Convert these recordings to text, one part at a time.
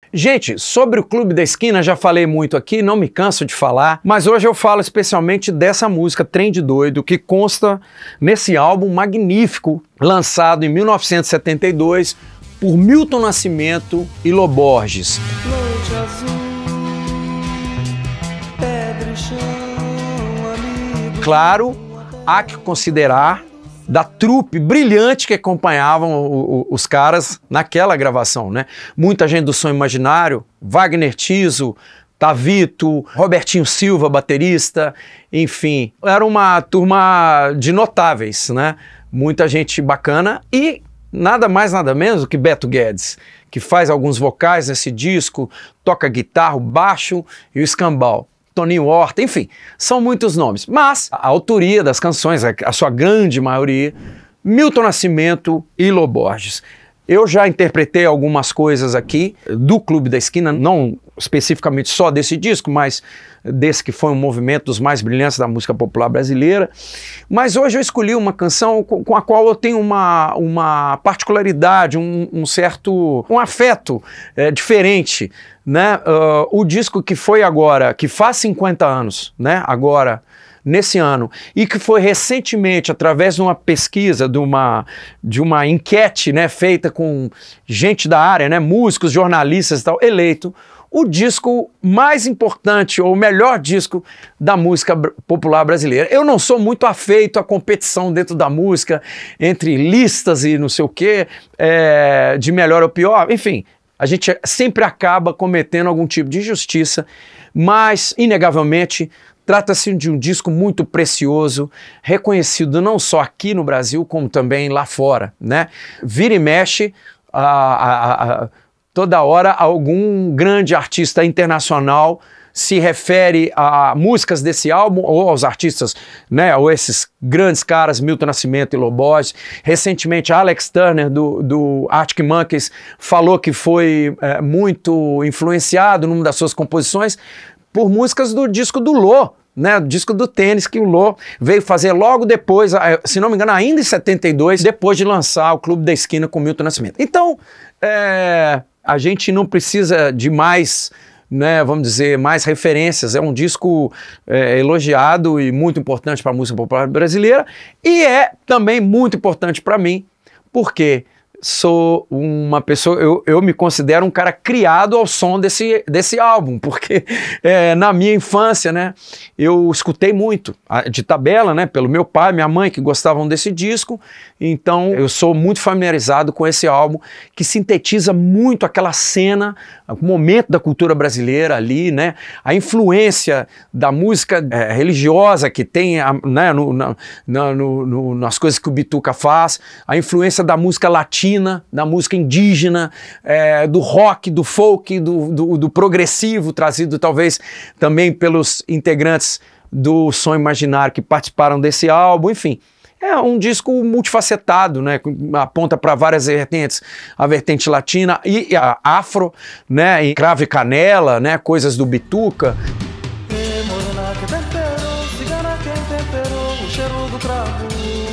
Gente, sobre o Clube da Esquina já falei muito aqui, não me canso de falar, mas hoje eu falo especialmente dessa música Trem de Doido, que consta nesse álbum magnífico, lançado em 1972 por Milton Nascimento e Lô Borges. Noite azul, pedra e chão, amigo. Claro, há que considerar da trupe brilhante que acompanhavam os caras naquela gravação, né? Muita gente do Som Imaginário, Wagner Tiso, Tavito, Robertinho Silva, baterista, enfim, era uma turma de notáveis, né? Muita gente bacana e nada mais, nada menos do que Beto Guedes, que faz alguns vocais nesse disco, toca guitarra, baixo e o escambau. Toninho Horta, enfim, são muitos nomes. Mas a autoria das canções, a sua grande maioria, Milton Nascimento e Lô Borges. Eu já interpretei algumas coisas aqui do Clube da Esquina, não especificamente só desse disco, mas desse que foi um movimento dos mais brilhantes da música popular brasileira. Mas hoje eu escolhi uma canção com a qual eu tenho uma particularidade, um certo afeto diferente, né? O disco que foi agora, que faz 50 anos, né? Agora, nesse ano, e que foi recentemente, através de uma pesquisa, de uma enquete, né, feita com gente da área, né, músicos, jornalistas e tal, eleito o disco mais importante, ou o melhor disco da música popular brasileira. Eu não sou muito afeito à competição dentro da música, entre listas e não sei o quê, de melhor ou pior, enfim, a gente sempre acaba cometendo algum tipo de injustiça, mas, inegavelmente, trata-se de um disco muito precioso, reconhecido não só aqui no Brasil, como também lá fora, né? Vira e mexe, toda hora algum grande artista internacional se refere a músicas desse álbum, ou aos artistas, né, ou esses grandes caras, Milton Nascimento e Lô Borges. Recentemente, Alex Turner, do Arctic Monkeys, falou que foi muito influenciado numa das suas composições por músicas do disco do Lô, né, do disco do Tênis, que o Lô veio fazer logo depois, se não me engano, ainda em 72, depois de lançar o Clube da Esquina com Milton Nascimento. Então, a gente não precisa de mais, né, vamos dizer, mais referências. É um disco elogiado e muito importante para a música popular brasileira, e é também muito importante para mim, porque sou uma pessoa, eu me considero um cara criado ao som desse álbum, porque na minha infância, né, eu escutei muito de tabela, né, pelo meu pai, minha mãe, que gostavam desse disco, então eu sou muito familiarizado com esse álbum, que sintetiza muito aquela cena, o momento da cultura brasileira ali, né, a influência da música religiosa que tem, né, nas coisas que o Bituca faz, a influência da música latina, da música indígena, do rock, do folk, do progressivo, trazido talvez também pelos integrantes do Som Imaginário que participaram desse álbum, enfim. É um disco multifacetado, né? Aponta para várias vertentes, a vertente latina e a afro, né? E cravo e canela, né? Coisas do Bituca. Morena que temperou, cigana quem temperou, o cheiro do cravo.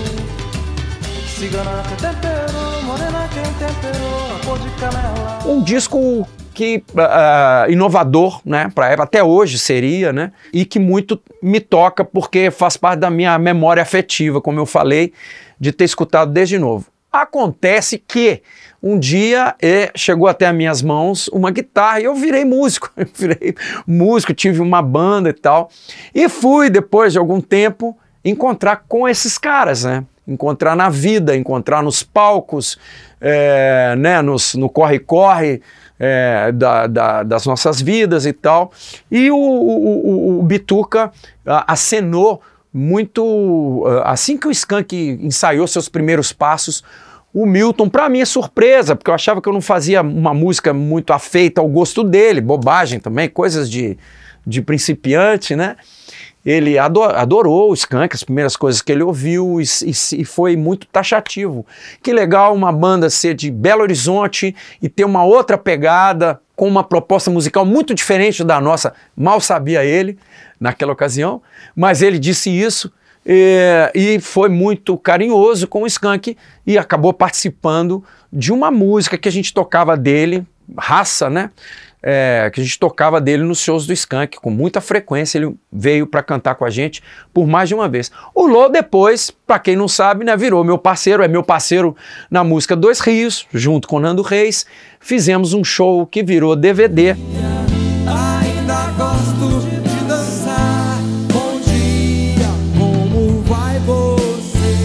Cigana que temperou, morena quem temperou, a cor de canela. Um disco que inovador, né, para época, até hoje seria, né, e que muito me toca porque faz parte da minha memória afetiva, como eu falei, de ter escutado desde novo. Acontece que um dia chegou até as minhas mãos uma guitarra e eu virei músico, tive uma banda e tal, e fui, depois de algum tempo, encontrar com esses caras, né, encontrar na vida, encontrar nos palcos, né, no corre-corre, das nossas vidas e tal. E o Bituca acenou muito, assim que o Skank ensaiou seus primeiros passos, o Milton, para minha surpresa, porque eu achava que eu não fazia uma música muito afeita ao gosto dele, bobagem também, coisas de principiante, né? Ele adorou o Skank, as primeiras coisas que ele ouviu, e foi muito taxativo. Que legal uma banda ser de Belo Horizonte e ter uma outra pegada, com uma proposta musical muito diferente da nossa. Mal sabia ele naquela ocasião, mas ele disse isso e foi muito carinhoso com o Skank e acabou participando de uma música que a gente tocava dele, raça, né? Que a gente tocava dele nos shows do Skank, com muita frequência. Ele veio para cantar com a gente por mais de uma vez. O Lô depois, para quem não sabe, né, virou meu parceiro, é meu parceiro na música Dois Rios, junto com Nando Reis. Fizemos um show que virou DVD. Ainda gosto de dançar. Bom dia, como vai você?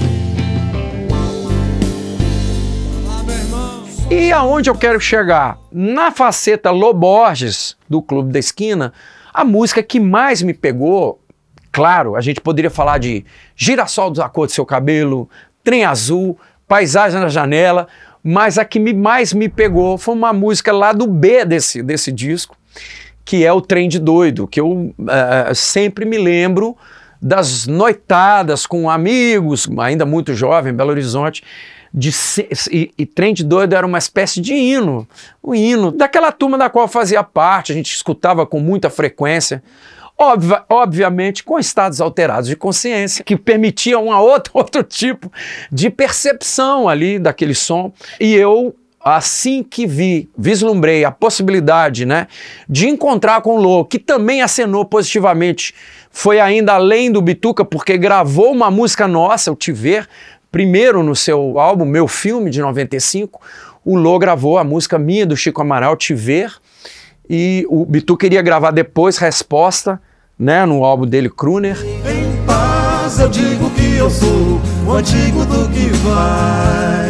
Olá, meu irmão. E aonde eu quero chegar? Na faceta Lô Borges, do Clube da Esquina, a música que mais me pegou, claro, a gente poderia falar de Girassol da Cor do Seu Cabelo, Trem Azul, Paisagem na Janela, mas a que mais me pegou foi uma música lá do B desse disco, que é o Trem de Doido, que eu sempre me lembro das noitadas com amigos, ainda muito jovem, em Belo Horizonte, e Trem de Doido era uma espécie de hino, o hino daquela turma da qual eu fazia parte, a gente escutava com muita frequência, obviamente com estados alterados de consciência, que permitiam outro tipo de percepção ali daquele som, e eu, assim que vislumbrei a possibilidade, né, de encontrar com o Lô, que também acenou positivamente, foi ainda além do Bituca, porque gravou uma música nossa, o Te Ver, primeiro no seu álbum, Meu Filme, de 95, o Lô gravou a música minha do Chico Amaral, Te Ver, e o Bituca queria gravar depois Resposta, né, no álbum dele, Kruner. Em paz eu digo que eu sou o antigo do que vai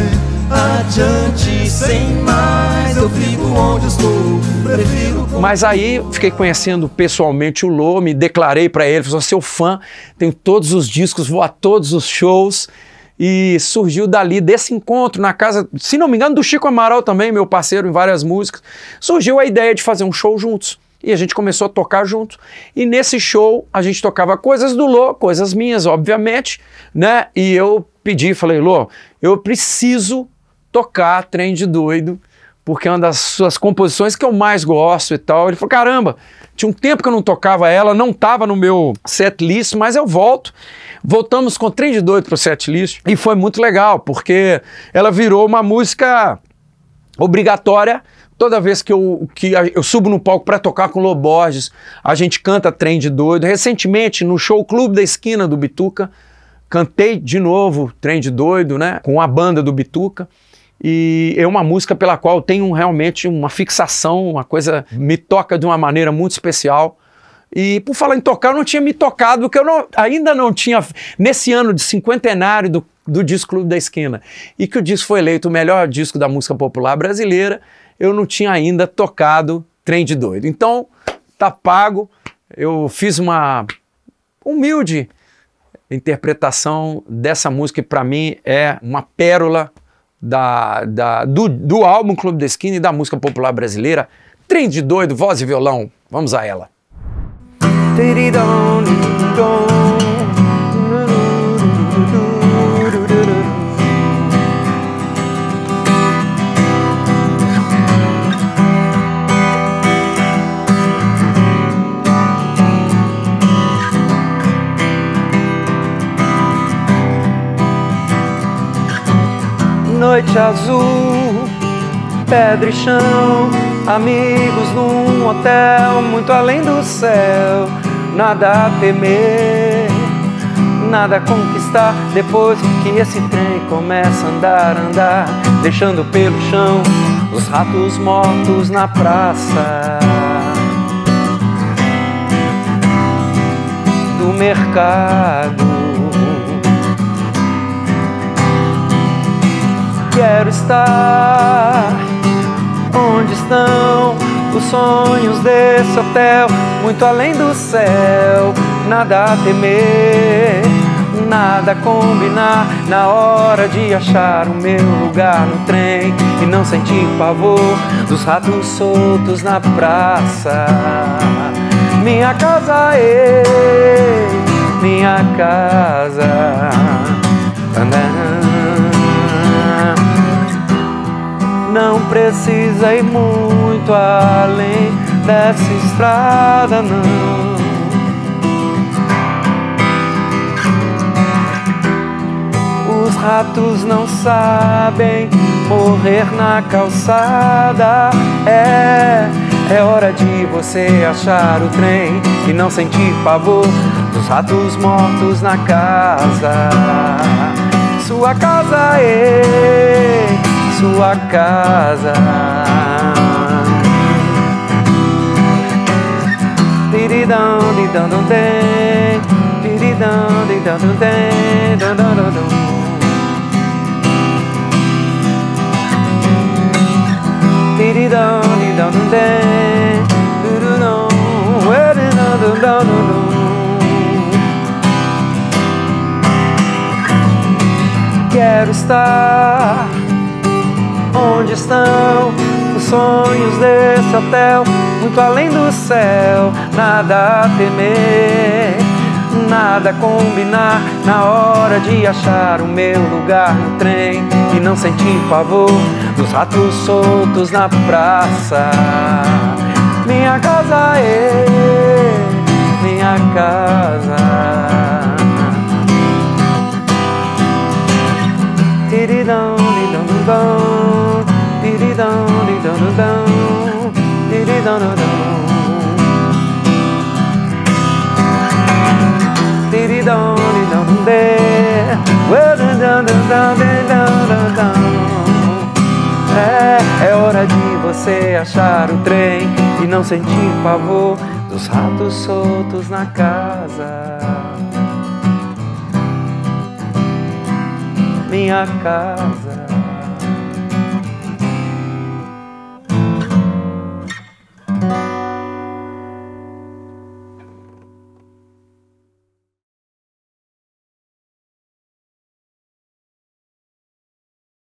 adiante, sem mais eu fico onde estou, prefiro... Mas aí fiquei conhecendo pessoalmente o Lô, me declarei para ele, sou seu fã, tenho todos os discos, vou a todos os shows. E surgiu dali, desse encontro na casa, se não me engano, do Chico Amaral também, meu parceiro em várias músicas, surgiu a ideia de fazer um show juntos. E a gente começou a tocar juntos. E nesse show a gente tocava coisas do Lô, coisas minhas, obviamente, né? E eu falei, Lô, eu preciso tocar Trem de Doido, porque é uma das suas composições que eu mais gosto e tal. Ele falou, caramba, tinha um tempo que eu não tocava ela, não estava no meu setlist, mas eu volto. Voltamos com Trem de Doido pro setlist e foi muito legal, porque ela virou uma música obrigatória. Toda vez que eu subo no palco para tocar com o Lô Borges, a gente canta Trem de Doido. Recentemente, no show Clube da Esquina do Bituca, cantei de novo Trem de Doido, né, com a banda do Bituca. E é uma música pela qual eu tenho realmente uma fixação, uma coisa me toca de uma maneira muito especial. E por falar em tocar, eu não tinha me tocado, porque ainda não tinha, nesse ano de cinquentenário do disco Clube da Esquina, e que o disco foi eleito o melhor disco da música popular brasileira, eu não tinha ainda tocado Trem de Doido. Então, tá pago, eu fiz uma humilde interpretação dessa música, que para mim é uma pérola do álbum Clube da Esquina e da música popular brasileira. Trem de Doido, voz e violão, vamos a ela. Noite azul, pedra e chão, amigos num hotel muito além do céu. Nada a temer, nada a conquistar, depois que esse trem começa a andar, deixando pelo chão os ratos mortos na praça do mercado. Quero estar onde estão os sonhos desse hotel, muito além do céu. Nada a temer, nada a combinar, na hora de achar o meu lugar no trem e não sentir pavor dos ratos soltos na praça. Minha casa, minha casa. Não precisa ir muito além dessa estrada, não. Os ratos não sabem morrer na calçada. É hora de você achar o trem e não sentir pavor dos ratos mortos na casa. Sua casa, sua casa. Tiridão, didão, dum, dem. Tiridão, didão, dum, dem, dum, dum, dum, dum. Tiridão, didão, dum, dem. Durudum, ueridão, dum, dum, dum, dum. Quero estar onde estão os sonhos desse hotel, muito além do céu, nada a temer, nada a combinar, na hora de achar o meu lugar no trem e não sentir pavor dos ratos soltos na praça. Minha casa minha casa. Tiridão, didão, dum, tiridão, didão, dum, tiridão, dum. Tiridão, didão, dum, é hora de você achar o trem e não sentir pavor dos ratos soltos na casa. Minha casa.